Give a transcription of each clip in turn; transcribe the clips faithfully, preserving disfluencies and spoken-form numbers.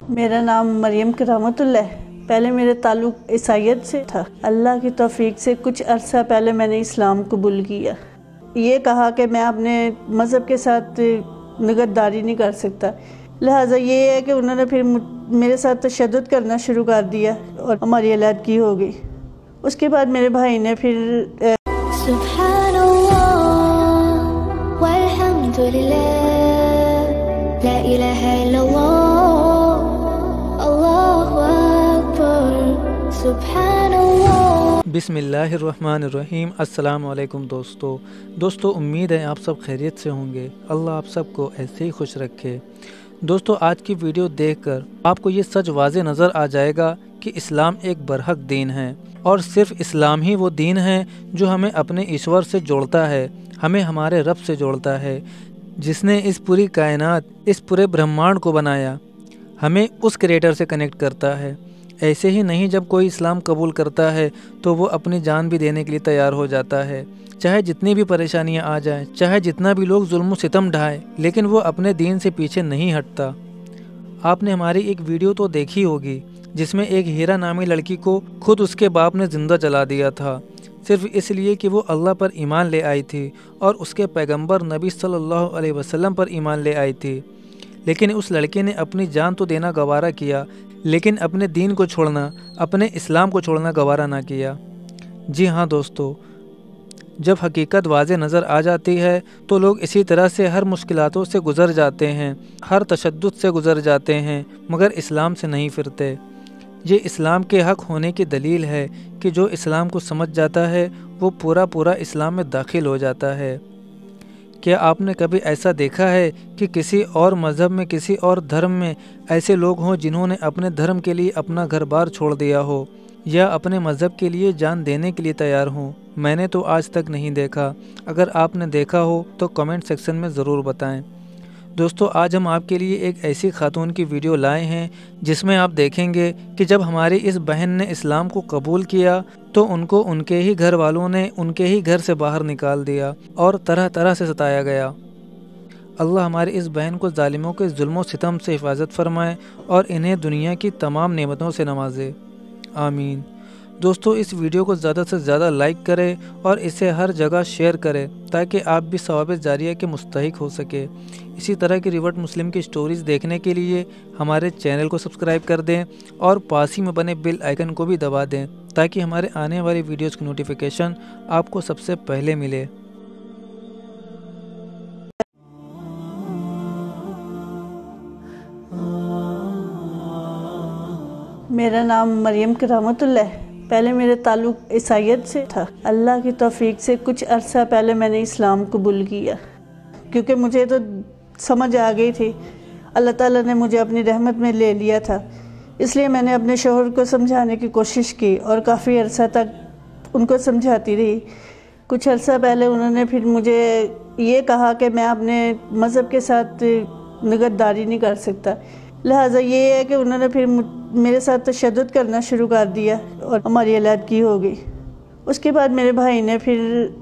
میرا نام مریم کرامت اللہ ہے۔ پہلے میرے تعلق عیسائیت سے تھا۔ اللہ کی توفیق سے کچھ عرصہ پہلے میں نے اسلام قبول کیا۔ یہ کہا کہ میں اپنے مذہب کے ساتھ نگہداری نہیں کر سکتا، لہٰذا یہ ہے کہ انہوں نے پھر میرے ساتھ تشدد کرنا شروع کر دیا اور ہماری علیحدگی ہو گئی۔ اس کے بعد میرے بھائی نے پھر سبحان اللہ والحمد للہ لا الہ الا اللہ اللہ اکبر سبحان اللہ۔ بسم اللہ الرحمن الرحیم۔ السلام علیکم دوستو دوستو امید ہے آپ سب خیریت سے ہوں گے۔ اللہ آپ سب کو ایسے ہی خوش رکھے۔ دوستو آج کی ویڈیو دیکھ کر آپ کو یہ سچ واضح نظر آ جائے گا کہ اسلام ایک برحق دین ہے، اور صرف اسلام ہی وہ دین ہے جو ہمیں اپنے ایشور سے جوڑتا ہے، ہمیں ہمارے رب سے جوڑتا ہے جس نے اس پوری کائنات، اس پورے برہمانڈ کو بنایا، ہمیں اس کریٹر سے کنیکٹ کرتا ہے۔ ایسے ہی نہیں، جب کوئی اسلام قبول کرتا ہے تو وہ اپنی جان بھی دینے کے لیے تیار ہو جاتا ہے، چاہے جتنی بھی پریشانیاں آ جائیں، چاہے جتنا بھی لوگ ظلم و ستم ڈھائیں، لیکن وہ اپنے دین سے پیچھے نہیں ہٹتا۔ آپ نے ہماری ایک ویڈیو تو دیکھی ہوگی جس میں ایک ہیرا نامی لڑکی کو خود اس کے باپ نے زندہ جلا دیا تھا، صرف اس لیے کہ وہ اللہ پر ایمان لے آئی تھی اور اس کے پیغمبر نبی صلی اللہ علیہ وسلم پر ایمان لے آئی تھی۔ لیکن اس لڑکے نے اپنی جان تو دینا گوارا کیا، لیکن اپنے دین کو چھوڑنا، اپنے اسلام کو چھوڑنا گوارا نہ کیا۔ جی ہاں دوستو، جب حقیقت واضح نظر آ جاتی ہے تو لوگ اسی طرح سے ہر مشکلاتوں سے گزر جاتے ہیں، ہر تشدد سے گزر جاتے ہیں، مگر اسلام سے نہیں پھرتے۔ یہ اسلام کے حق ہونے کی دلیل ہے کہ جو اسلام کو سمجھ جاتا ہے وہ پورا پورا اسلام میں داخل ہو جاتا ہے۔ کیا آپ نے کبھی ایسا دیکھا ہے کہ کسی اور مذہب میں، کسی اور دھرم میں ایسے لوگ ہوں جنہوں نے اپنے دھرم کے لیے اپنا گھر بار چھوڑ دیا ہو یا اپنے مذہب کے لیے جان دینے کے لیے تیار ہوں؟ میں نے تو آج تک نہیں دیکھا۔ اگر آپ نے دیکھا ہو تو کمنٹ سیکشن میں ضرور بتائیں۔ دوستو آج ہم آپ کے لیے ایک ایسی خاتون کی ویڈیو لائے ہیں جس میں آپ دیکھیں گے کہ جب ہماری اس بہن نے اسلام کو قبول کیا تو ان کو ان کے ہی گھر والوں نے ان کے ہی گھر سے باہر نکال دیا اور طرح طرح سے ستایا گیا۔ اللہ ہماری اس بہن کو ظالموں کے ظلم و ستم سے حفاظت فرمائے اور انہیں دنیا کی تمام نعمتوں سے نوازے، آمین۔ دوستو اس ویڈیو کو زیادہ سے زیادہ لائک کریں اور اسے ہر جگہ شیئر کریں تاکہ آپ بھی ثواب جاریہ کے مستحق ہو سکے۔ اسی طرح کی ریورٹ مسلم کی سٹوریز دیکھنے کے لیے ہمارے چینل کو سبسکرائب کر دیں اور پاس ہی میں بنے بیل آئیکن کو بھی دبا دیں تاکہ ہمارے آنے والی ویڈیوز کی نوٹیفیکیشن آپ کو سب سے پہلے ملے۔ میرا نام مریم کرامت اللہ ہے۔ پہلے میرے تعلق عیسائیت سے تھا۔ اللہ کی توفیق سے کچھ عرصہ پہلے میں نے اسلام قبول کیا، کیونکہ مجھے تو سمجھ آ گئی تھی، اللہ تعالیٰ نے مجھے اپنی رحمت میں لے لیا تھا، اس لیے میں نے اپنے شوہر کو سمجھانے کی کوشش کی اور کافی عرصہ تک ان کو سمجھاتی رہی۔ کچھ عرصہ پہلے انہوں نے پھر مجھے یہ کہا کہ میں اپنے مذہب کے ساتھ نگہداری نہیں کر سکتا، لہٰذا یہ ہے کہ انہوں نے پھر میرے ساتھ تشدد کرنا شروع کر دیا اور ہماری علیحدگی ہو گئی۔ اس کے بعد میرے بھائی نے پھر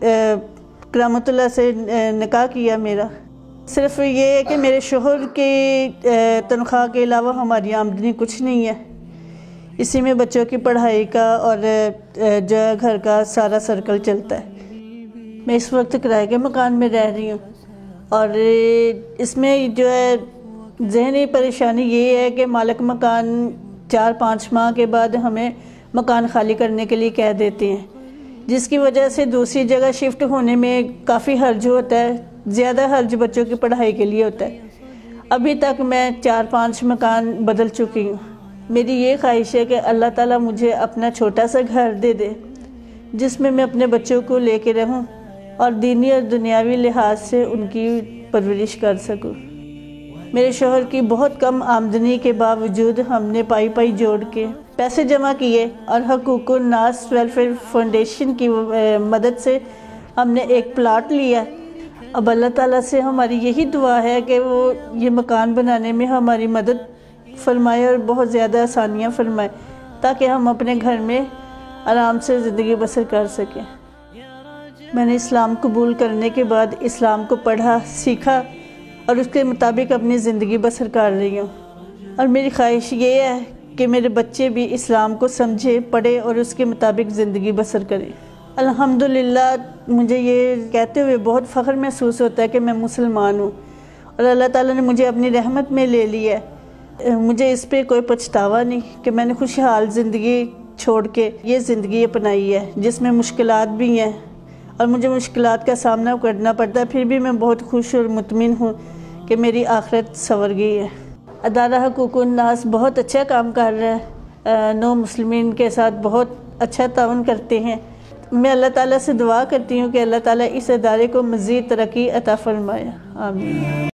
کرامت اللہ سے نکاح کیا میرا۔ صرف یہ ہے کہ میرے شوہر کی تنخواہ کے علاوہ ہماری آمدنی کچھ نہیں ہے، اسی میں بچوں کی پڑھائی کا اور جو گھر کا سارا سرکل چلتا ہے۔ میں اس وقت کرائے کے مکان میں رہ رہی ہوں، اور اس میں جو ہے ذہنی پریشانی یہ ہے کہ مالک مکان چار پانچ ماہ کے بعد ہمیں مکان خالی کرنے کے لیے کہہ دیتے ہیں، جس کی وجہ سے دوسری جگہ شفٹ ہونے میں کافی حرج ہوتا ہے، زیادہ حرج بچوں کی پڑھائی کے لیے ہوتا ہے۔ ابھی تک میں چار پانچ مکان بدل چکی ہوں۔ میری یہ خواہش ہے کہ اللہ تعالیٰ مجھے اپنا چھوٹا سا گھر دے دے جس میں میں اپنے بچوں کو لے کے رہوں اور دینی اور دنیاوی لحاظ سے ان کی پرورش کر سکوں۔ میرے شوہر کی بہت کم آمدنی کے باوجود ہم نے پائی پائی جوڑ کے پیسے جمع کیے اور حقوق الناس ویلفیئر فاؤنڈیشن کی مدد سے ہم نے ایک پلاٹ لیا۔ اب اللہ تعالیٰ سے ہماری یہی دعا ہے کہ وہ یہ مکان بنانے میں ہماری مدد فرمائے اور بہت زیادہ آسانیاں فرمائے تاکہ ہم اپنے گھر میں آرام سے زندگی بسر کر سکیں۔ میں نے اسلام قبول کرنے کے بعد اسلام کو پڑھا، سیکھا اور اس کے مطابق اپنی زندگی بسر کر رہی ہوں۔ اور میری خواہش یہ ہے کہ میرے بچے بھی اسلام کو سمجھے، پڑھے اور اس کے مطابق زندگی بسر کریں۔ الحمدللہ مجھے یہ کہتے ہوئے بہت فخر محسوس ہوتا ہے کہ میں مسلمان ہوں اور اللہ تعالیٰ نے مجھے اپنی رحمت میں لے لیا ہے۔ مجھے اس پہ کوئی پچھتاوا نہیں کہ میں نے خوشحال زندگی چھوڑ کے یہ زندگی اپنائی ہے جس میں مشکلات بھی ہیں اور مجھے مشکلات کا سامنا کرنا پڑتا ہے، پھر بھی میں بہت خوش اور مطمئن ہوں کہ میری آخرت سنور گئی ہے۔ ادارہ حقوق الناس بہت اچھا کام کر رہا ہے، نو مسلمین کے ساتھ بہت اچھا تعاون کرتے ہیں۔ میں اللہ تعالیٰ سے دعا کرتی ہوں کہ اللہ تعالیٰ اس ادارے کو مزید ترقی عطا فرمائے، آمین۔